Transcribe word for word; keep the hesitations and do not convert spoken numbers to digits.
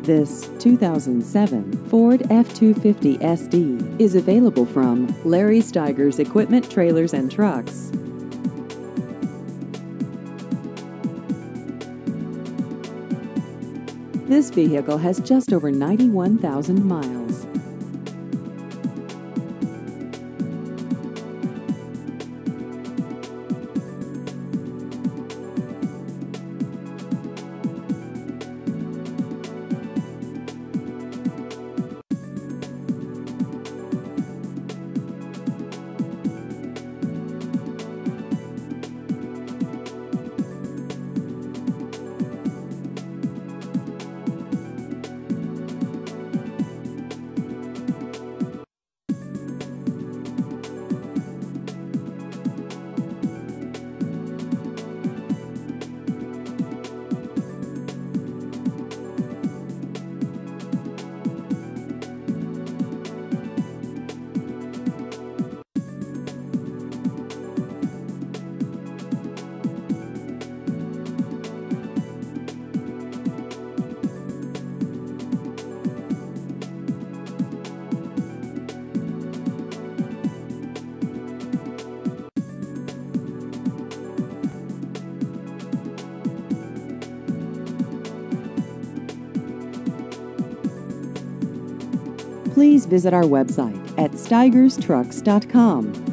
This two thousand seven Ford F two fifty S D is available from Larry Stigers Equipment, Trailers and Trucks. This vehicle has just over ninety-one thousand miles. Please visit our website at stigers trucks dot com.